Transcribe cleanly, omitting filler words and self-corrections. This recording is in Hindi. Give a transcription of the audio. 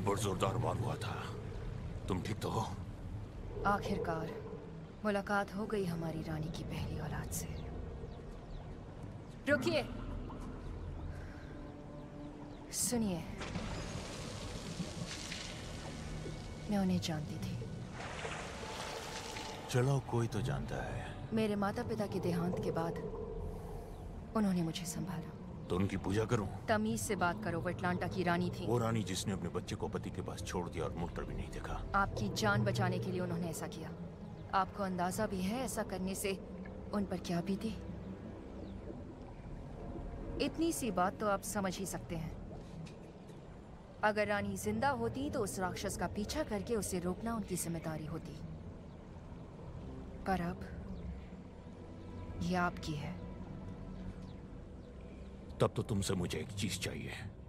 बहुत जोरदार वार हुआ था। तुम ठीक तो हो? आखिरकार मुलाकात हो गई हमारी रानी की पहली औलाद से। रुकिए, सुनिए, मैं उन्हें जानती थी। चलो, कोई तो जानता है। मेरे माता पिता के देहांत के बाद उन्होंने मुझे संभाला। तो उनकी पूजा करूं? तमीज से बात करो, वो अटलांटा की रानी थी। वो रानी जिसने अपने बच्चे को पति के पास छोड़ दिया और मुड़कर भी नहीं देखा। आपकी जान बचाने के लिए उन्होंने ऐसा किया। आपको अंदाजा भी है ऐसा करने से उन पर क्या बीती? इतनी सी बात तो आप समझ ही सकते हैं। अगर रानी जिंदा होती तो उस राक्षस का पीछा करके उसे रोकना उनकी जिम्मेदारी होती, पर अब ये आपकी है। तब तो तुमसे मुझे एक चीज चाहिए।